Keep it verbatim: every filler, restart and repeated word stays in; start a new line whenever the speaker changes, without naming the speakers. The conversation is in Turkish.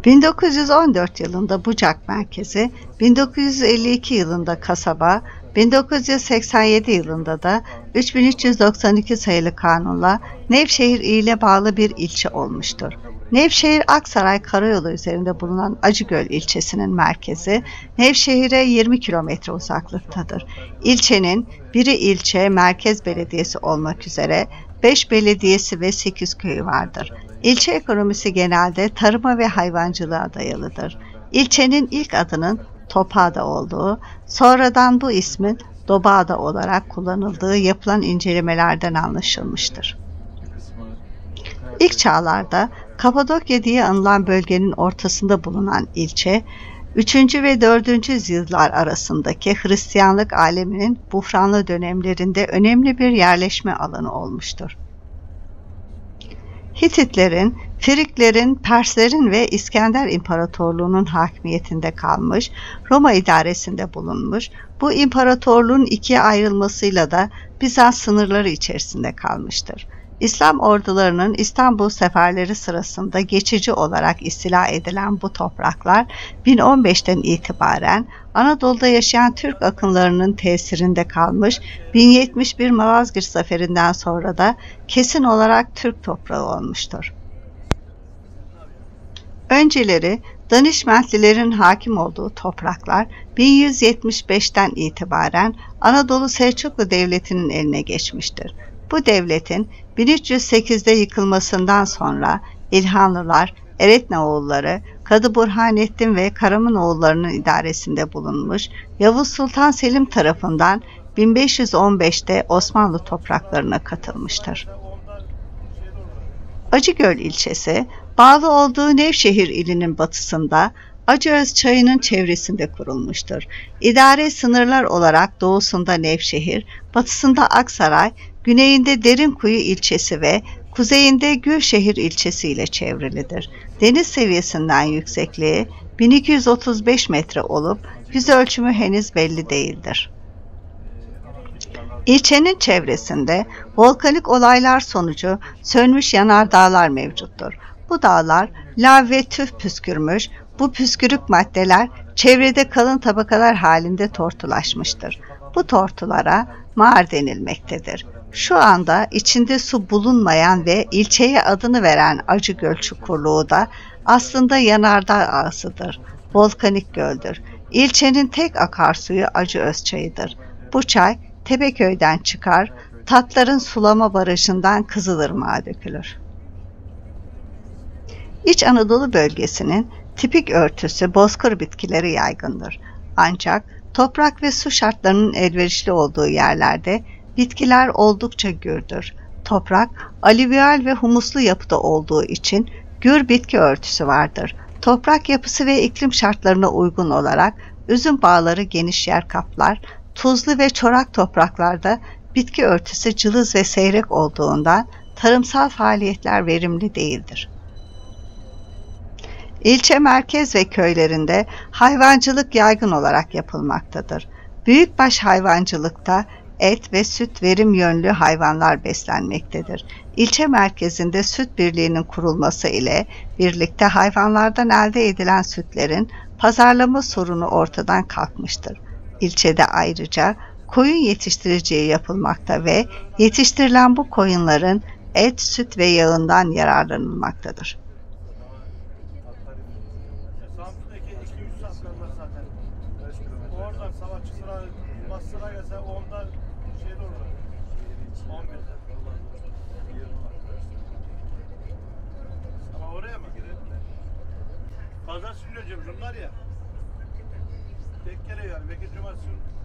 bin dokuz yüz on dört yılında Bucak merkezi, bin dokuz yüz elli iki yılında kasaba, bin dokuz yüz seksen yedi yılında da üç bin üç yüz doksan iki sayılı kanunla Nevşehir iline bağlı bir ilçe olmuştur. Nevşehir Aksaray Karayolu üzerinde bulunan Acıgöl ilçesinin merkezi, Nevşehir'e yirmi kilometre uzaklıktadır. İlçenin biri ilçe merkez belediyesi olmak üzere beş belediyesi ve sekiz köyü vardır. İlçe ekonomisi genelde tarıma ve hayvancılığa dayalıdır. İlçenin ilk adının Topağda olduğu, sonradan bu ismin Dobağda olarak kullanıldığı yapılan incelemelerden anlaşılmıştır. İlk çağlarda Kapadokya diye anılan bölgenin ortasında bulunan ilçe, üçüncü ve dördüncü yüzyıllar arasındaki Hristiyanlık aleminin buhranlı dönemlerinde önemli bir yerleşme alanı olmuştur. Hititlerin, Friklerin, Perslerin ve İskender İmparatorluğu'nun hakimiyetinde kalmış, Roma idaresinde bulunmuş, bu imparatorluğun ikiye ayrılmasıyla da Bizans sınırları içerisinde kalmıştır. İslam ordularının İstanbul seferleri sırasında geçici olarak istila edilen bu topraklar bin on beşten itibaren Anadolu'da yaşayan Türk akınlarının tesirinde kalmış, bin yetmiş bir Malazgirt Zaferi'nden sonra da kesin olarak Türk toprağı olmuştur. Önceleri Danişmentlilerin hakim olduğu topraklar bin yüz yetmiş beşten itibaren Anadolu Selçuklu Devleti'nin eline geçmiştir. Bu devletin bin üç yüz sekizde yıkılmasından sonra İlhanlılar, Eretneoğulları, Kadı Burhanettin ve Karamanoğullarının idaresinde bulunmuş, Yavuz Sultan Selim tarafından bin beş yüz on beşte Osmanlı topraklarına katılmıştır. Acıgöl ilçesi, bağlı olduğu Nevşehir ilinin batısında, Acıöz çayının çevresinde kurulmuştur. İdari sınırlar olarak doğusunda Nevşehir, batısında Aksaray, güneyinde Derinkuyu ilçesi ve kuzeyinde Gülşehir ilçesi ile çevrilidir. Deniz seviyesinden yüksekliği bin iki yüz otuz beş metre olup yüz ölçümü henüz belli değildir. İlçenin çevresinde volkanik olaylar sonucu sönmüş yanardağlar mevcuttur. Bu dağlar lav ve tüf püskürmüş, bu püskürük maddeler çevrede kalın tabakalar halinde tortulaşmıştır. Bu tortulara mağar denilmektedir. Şu anda içinde su bulunmayan ve ilçeye adını veren Acıgöl çukurluğu da aslında yanardağ ağasıdır. Volkanik göldür. İlçenin tek akarsuyu Acıöz çayıdır. Bu çay Tepeköy'den çıkar, Tatların sulama barajından Kızılırmak'a dökülür. İç Anadolu bölgesinin tipik örtüsü bozkır bitkileri yaygındır. Ancak toprak ve su şartlarının elverişli olduğu yerlerde bitkiler oldukça gürdür. Toprak, alüvyal ve humuslu yapıda olduğu için gür bitki örtüsü vardır. Toprak yapısı ve iklim şartlarına uygun olarak üzüm bağları geniş yer kaplar, tuzlu ve çorak topraklarda bitki örtüsü cılız ve seyrek olduğundan tarımsal faaliyetler verimli değildir. İlçe merkez ve köylerinde hayvancılık yaygın olarak yapılmaktadır. Büyükbaş hayvancılıkta et ve süt verim yönlü hayvanlar beslenmektedir. İlçe merkezinde süt birliğinin kurulması ile birlikte hayvanlardan elde edilen sütlerin pazarlama sorunu ortadan kalkmıştır. İlçede ayrıca koyun yetiştiriciliği yapılmakta ve yetiştirilen bu koyunların et, süt ve yağından yararlanılmaktadır.
Pazar günü hocam bunlar ya. Tek kere yani. Belki cumartesi